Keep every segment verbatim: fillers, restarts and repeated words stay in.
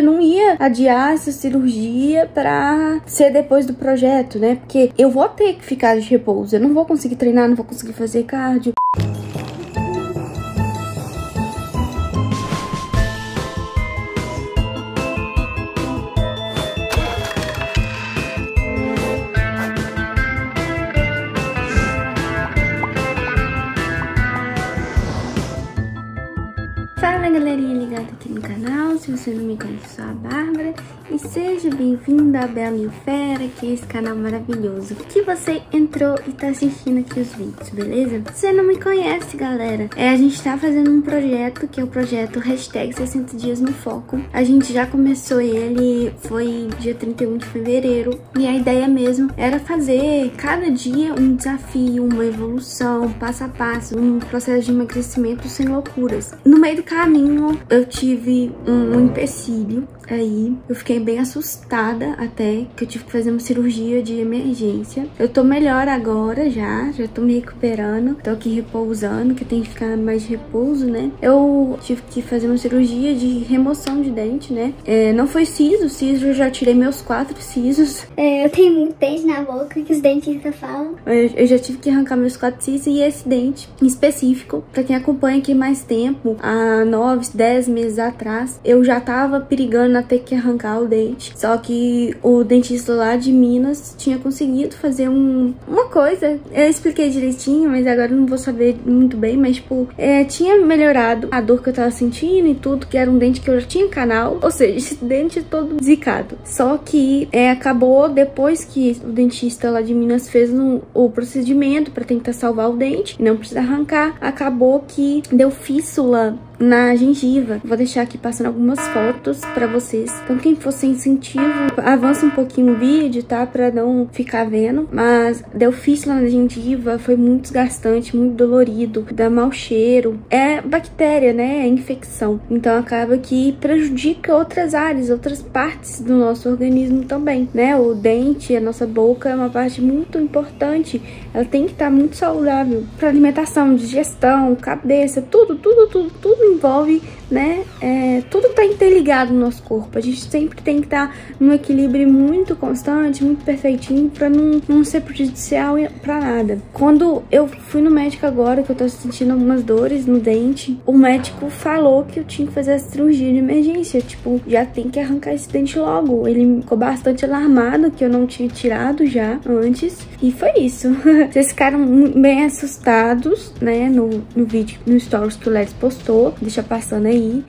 Eu não ia adiar essa cirurgia pra ser depois do projeto, né? Porque eu vou ter que ficar de repouso. Eu não vou conseguir treinar, não vou conseguir fazer cardio. Fala galerinha ligada aqui no canal, se você não me conhece, eu sou a Bárbara e seja bem-vindo a Bela e o Fera, que é esse canal maravilhoso que você entrou e tá assistindo aqui os vídeos, beleza? Se você não me conhece, galera, é, a gente tá fazendo um projeto que é o projeto hashtag sessenta dias no foco. A gente já começou ele, foi dia trinta e um de fevereiro, e a ideia mesmo era fazer cada dia um desafio, uma evolução, passo a passo, um processo de emagrecimento sem loucuras. No meio do caminho eu tive um, um empecilho aí, eu fiquei bem assustada até, que eu tive que fazer uma cirurgia de emergência. Eu tô melhor agora já, já tô me recuperando, tô aqui repousando, que tem que ficar mais de repouso, né? Eu tive que fazer uma cirurgia de remoção de dente, né? É, não foi siso, siso eu já tirei meus quatro sisos. É, eu tenho muito dente na boca que os dentistas falam. Eu, eu já tive que arrancar meus quatro sisos e esse dente em específico, pra quem acompanha aqui mais tempo, há nove, dez meses atrás, eu já tava perigando a ter que arrancar o dente. Só que o dentista lá de Minas tinha conseguido fazer um, uma coisa. Eu expliquei direitinho, mas agora eu não vou saber muito bem. Mas, tipo, é, tinha melhorado a dor que eu tava sentindo e tudo, que era um dente que eu já tinha canal. Ou seja, esse dente todo zicado. Só que é, acabou depois que o dentista lá de Minas fez um, o procedimento pra tentar salvar o dente e não precisa arrancar. Acabou que deu fístula na gengiva. Vou deixar aqui passando algumas fotos pra vocês. Então quem for sem incentivo, avança um pouquinho o vídeo, tá? Pra não ficar vendo. Mas deu fístula na gengiva, foi muito desgastante, muito dolorido, dá mau cheiro. É bactéria, né? É infecção. Então acaba que prejudica outras áreas, outras partes do nosso organismo também, né? O dente, a nossa boca é uma parte muito importante. Ela tem que estar muito saudável pra alimentação, digestão, cabeça, tudo, tudo, tudo, tudo envolve, né? É, tudo tá interligado no nosso corpo. A gente sempre tem que estar num equilíbrio muito constante, muito perfeitinho, pra não, não ser prejudicial pra nada. Quando eu fui no médico agora, que eu tô sentindo algumas dores no dente, o médico falou que eu tinha que fazer a cirurgia de emergência. Tipo, já tem que arrancar esse dente logo. Ele ficou bastante alarmado, que eu não tinha tirado já antes. E foi isso. Vocês ficaram bem assustados, né? No, no vídeo, no stories que o Leris postou. Deixa passando aí.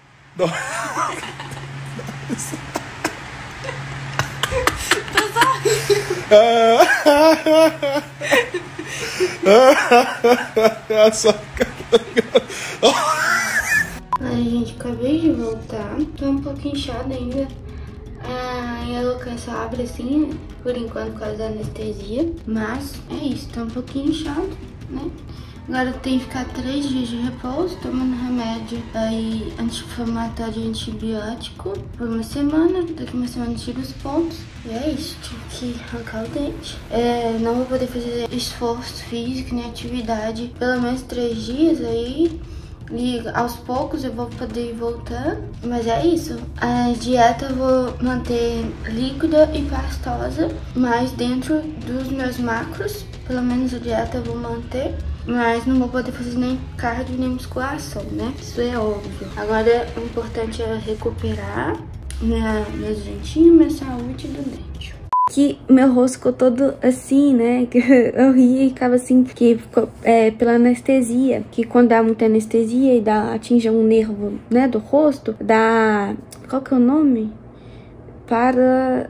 Ai, gente, acabei de voltar. Tô um pouco inchada ainda. Ah, e a alocação abre assim, por enquanto, por causa da anestesia. Mas é isso, tá um pouquinho inchado, né? Agora eu tenho que ficar três dias de repouso, tomando remédio aí anti-inflamatório e antibiótico por uma semana. Daqui uma semana eu tiro os pontos. E é isso, tive que arrancar o dente. É, não vou poder fazer esforço físico nem atividade pelo menos três dias aí. E aos poucos eu vou poder ir voltando. Mas é isso. A dieta eu vou manter líquida e pastosa, mas dentro dos meus macros. Pelo menos a dieta eu vou manter. Mas não vou poder fazer nem cardio nem musculação, né? Isso é óbvio. Agora o importante é recuperar minha, meus dentinhos, minha saúde do dente. Que meu rosto ficou todo assim, né? Eu ria e ficava assim, que ficou é, pela anestesia. Que quando dá muita anestesia e dá, atinge um nervo, né, do rosto, dá... Qual que é o nome? Para...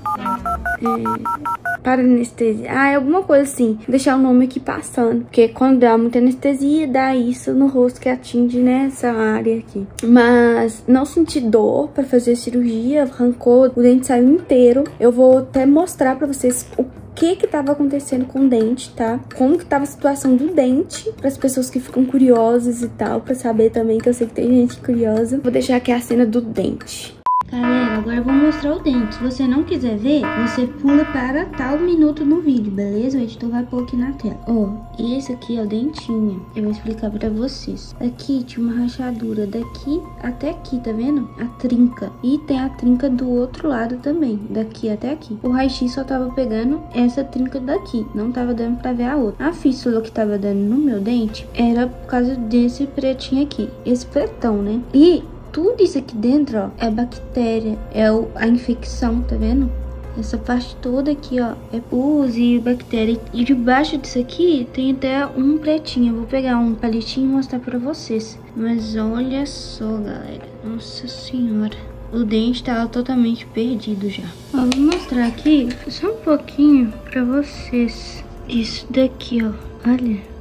É, para anestesia. Ah, é alguma coisa assim. Vou deixar o nome aqui passando. Porque quando dá muita anestesia, dá isso no rosto que atinge nessa área aqui. Mas não senti dor pra fazer a cirurgia. Arrancou, o dente saiu inteiro. Eu vou até mostrar pra vocês o que que tava acontecendo com o dente, tá? Como que tava a situação do dente, para as pessoas que ficam curiosas e tal, pra saber também, que eu sei que tem gente curiosa. Vou deixar aqui a cena do dente. Galera, agora eu vou mostrar o dente. Se você não quiser ver, você pula para tal minuto no vídeo, beleza? O editor vai pôr aqui na tela. Ó, e esse aqui é o dentinho. Eu vou explicar pra vocês. Aqui tinha uma rachadura daqui até aqui, tá vendo? A trinca. E tem a trinca do outro lado também, daqui até aqui. O raio-x só tava pegando essa trinca daqui, não tava dando pra ver a outra. A fístula que tava dando no meu dente era por causa desse pretinho aqui, esse pretão, né? E tudo isso aqui dentro, ó, é bactéria, é o, a infecção, tá vendo? Essa parte toda aqui, ó, é pus e bactéria. E debaixo disso aqui tem até um pretinho. Eu vou pegar um palitinho e mostrar pra vocês. Mas olha só, galera. Nossa senhora. O dente tava totalmente perdido já. Ó, vou mostrar aqui só um pouquinho pra vocês. Isso daqui, ó. Olha.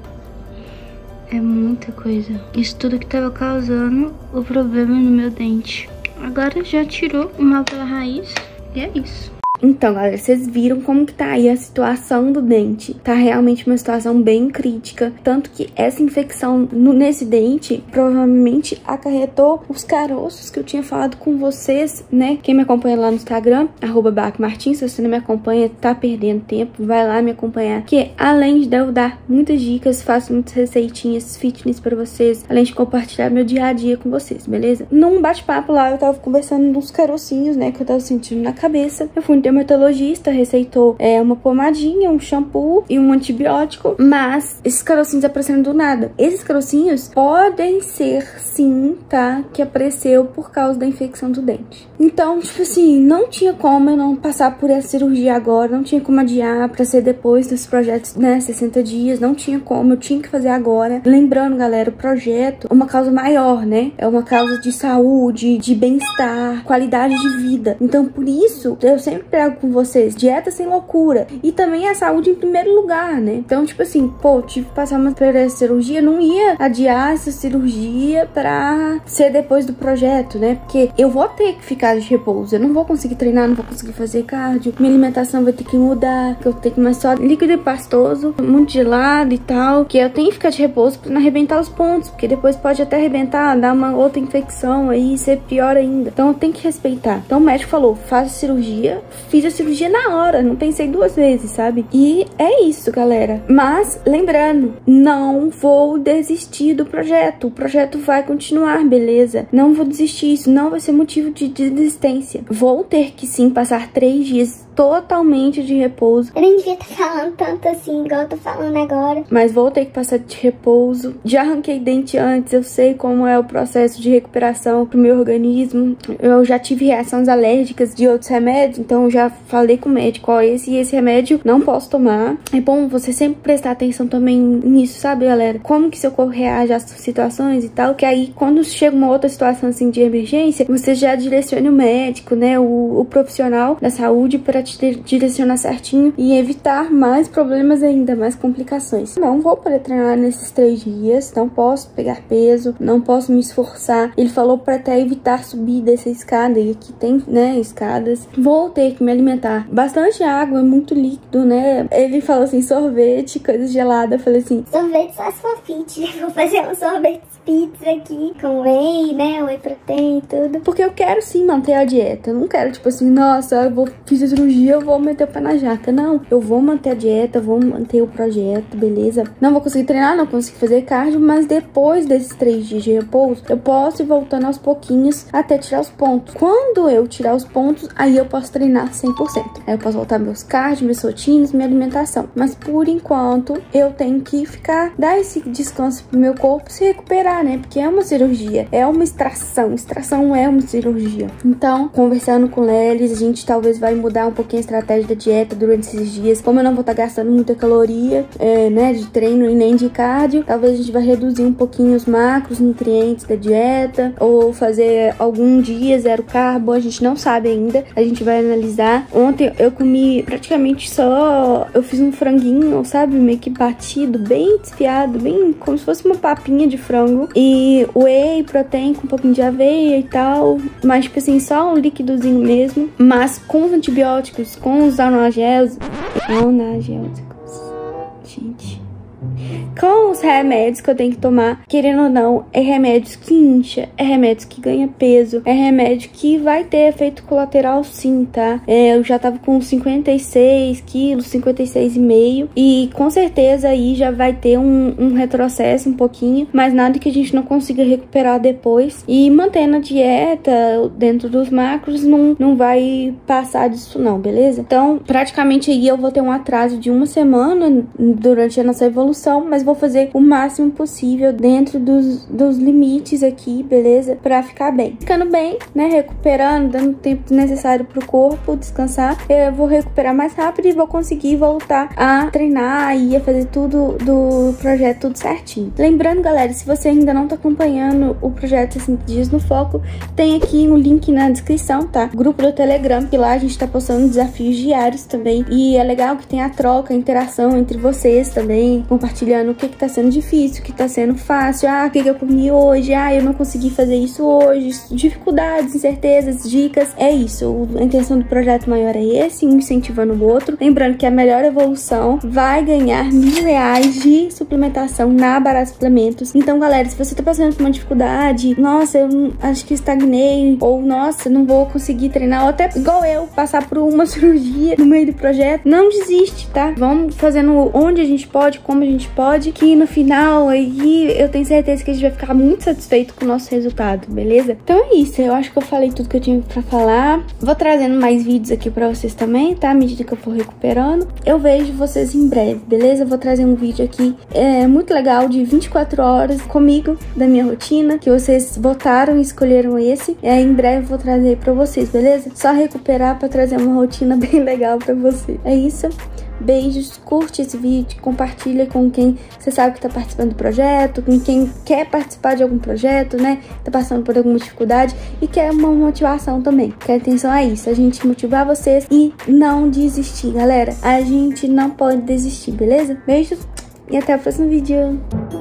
É muita coisa. Isso tudo que tava causando o problema no meu dente. Agora já tirou o mal pela raiz. E é isso. Então, galera, vocês viram como que tá aí a situação do dente. Tá realmente uma situação bem crítica. Tanto que essa infecção no, nesse dente provavelmente acarretou os caroços que eu tinha falado com vocês, né? Quem me acompanha lá no Instagram, arroba bacmartins, se você não me acompanha, tá perdendo tempo, vai lá me acompanhar. Que além de eu dar muitas dicas, faço muitas receitinhas fitness pra vocês, além de compartilhar meu dia a dia com vocês, beleza? Num bate-papo lá, eu tava conversando dos carocinhos, né? Que eu tava sentindo na cabeça. Eu fui no dermatologista, receitou é, uma pomadinha, um shampoo e um antibiótico, mas esses carocinhos aparecendo do nada. Esses carocinhos podem ser, sim, tá? Que apareceu por causa da infecção do dente. Então, tipo assim, não tinha como eu não passar por essa cirurgia agora, não tinha como adiar pra ser depois dos projetos, né, sessenta dias, não tinha como, eu tinha que fazer agora. Lembrando, galera, o projeto é uma causa maior, né? É uma causa de saúde, de bem-estar, qualidade de vida. Então, por isso, eu sempre com vocês, dieta sem loucura e também a saúde em primeiro lugar, né? Então, tipo assim, pô, tive que passar uma por essa cirurgia, não ia adiar essa cirurgia pra ser depois do projeto, né? Porque eu vou ter que ficar de repouso, eu não vou conseguir treinar, não vou conseguir fazer cardio, minha alimentação vai ter que mudar, que eu tenho que comer só líquido e pastoso, muito gelado e tal, que eu tenho que ficar de repouso pra não arrebentar os pontos, porque depois pode até arrebentar, dar uma outra infecção aí, ser pior ainda. Então, eu tenho que respeitar. Então, o médico falou, faz a cirurgia. Fiz a cirurgia na hora, não pensei duas vezes, sabe? E é isso, galera. Mas, lembrando, não vou desistir do projeto. O projeto vai continuar, beleza? Não vou desistir, isso não vai ser motivo de desistência. Vou ter que, sim, passar três dias totalmente de repouso. Eu nem devia estar falando tanto assim, igual eu tô falando agora. Mas vou ter que passar de repouso. Já arranquei dente antes, eu sei como é o processo de recuperação pro meu organismo. Eu já tive reações alérgicas de outros remédios, então eu já falei com o médico, ó, esse e esse remédio não posso tomar. É bom você sempre prestar atenção também nisso, sabe, galera? Como que seu corpo reage às situações e tal, que aí quando chega uma outra situação assim de emergência, você já direcione o médico, né, o, o profissional da saúde para te direcionar certinho e evitar mais problemas ainda, mais complicações. Não vou poder treinar nesses três dias, não posso pegar peso, não posso me esforçar. Ele falou para até evitar subir dessa escada, e aqui tem, né, escadas. Vou ter que me alimentar bastante água, muito líquido, né? Ele falou assim, sorvete, coisa gelada. Eu falei assim, sorvete só se for fit. Vou fazer um sorvete pizza aqui com whey, né, whey protein e tudo. Porque eu quero sim manter a dieta. Eu não quero, tipo assim, nossa, eu vou fiz a cirurgia, eu vou meter o pé na jaca. Não, eu vou manter a dieta, vou manter o projeto, beleza? Não vou conseguir treinar, não consigo fazer cardio, mas depois desses três dias de repouso, eu posso ir voltando aos pouquinhos até tirar os pontos. Quando eu tirar os pontos, aí eu posso treinar cem por cento. Aí eu posso voltar meus cardio, meus rotinas, minha alimentação. Mas por enquanto, eu tenho que ficar, dar esse descanso pro meu corpo se recuperar, né? Porque é uma cirurgia, é uma extração. Extração é uma cirurgia. Então, conversando com o Lelis, a gente talvez vai mudar um pouquinho a estratégia da dieta durante esses dias. Como eu não vou estar gastando muita caloria, é, né, de treino e nem de cardio, talvez a gente vai reduzir um pouquinho os macros, nutrientes da dieta, ou fazer algum dia zero carbo, a gente não sabe ainda. A gente vai analisar. Ontem eu comi praticamente só, eu fiz um franguinho, sabe, meio que batido, bem desfiado, bem como se fosse uma papinha de frango, e whey, protein com um pouquinho de aveia e tal, mas tipo assim, só um líquidozinho mesmo, mas com os antibióticos, com os analgésicos, analgésicos, gente, com os remédios que eu tenho que tomar, querendo ou não, é remédios que incha, é remédios que ganha peso, é remédio que vai ter efeito colateral sim, tá? É, eu já tava com cinquenta e seis quilos, cinquenta e seis e meio, e com certeza aí já vai ter um, um retrocesso um pouquinho, mas nada que a gente não consiga recuperar depois. E mantendo a dieta dentro dos macros, não, não vai passar disso não, beleza? Então, praticamente aí eu vou ter um atraso de uma semana durante a nossa evolução, mas vou fazer o máximo possível dentro dos, dos limites aqui, beleza? Pra ficar bem. Ficando bem, né? Recuperando, dando o tempo necessário pro corpo descansar, eu vou recuperar mais rápido e vou conseguir voltar a treinar e a fazer tudo do projeto tudo certinho. Lembrando, galera, se você ainda não tá acompanhando o projeto sessenta dias no foco, tem aqui um link na descrição, tá? Grupo do Telegram, que lá a gente tá postando desafios diários também, e é legal que tem a troca, a interação entre vocês também, compartilhando o que que tá sendo difícil, o que tá sendo fácil, ah, o que que eu comi hoje, ah, eu não consegui fazer isso hoje, dificuldades, incertezas, dicas, é isso. A intenção do projeto maior é esse, um incentivando o outro. Lembrando que a melhor evolução vai ganhar mil reais de suplementação na Barato Suplementos. Então, galera, se você tá passando por uma dificuldade, nossa, eu acho que estagnei, ou nossa, não vou conseguir treinar, ou até igual eu, passar por uma cirurgia no meio do projeto, não desiste, tá? Vamos fazendo onde a gente pode, como a gente pode, que no final aí eu tenho certeza que a gente vai ficar muito satisfeito com o nosso resultado, beleza? Então é isso, eu acho que eu falei tudo que eu tinha pra falar. Vou trazendo mais vídeos aqui pra vocês também, tá? À medida que eu for recuperando. Eu vejo vocês em breve, beleza? Eu vou trazer um vídeo aqui é, muito legal de vinte e quatro horas comigo, da minha rotina, que vocês votaram e escolheram esse. É, em breve eu vou trazer pra vocês, beleza? Só recuperar pra trazer uma rotina bem legal pra você. É isso. Beijos, curte esse vídeo, compartilha com quem você sabe que tá participando do projeto, com quem quer participar de algum projeto, né? Tá passando por alguma dificuldade e quer uma motivação também. Quer atenção a isso, a gente motivar vocês e não desistir, galera. A gente não pode desistir, beleza? Beijos e até o próximo vídeo.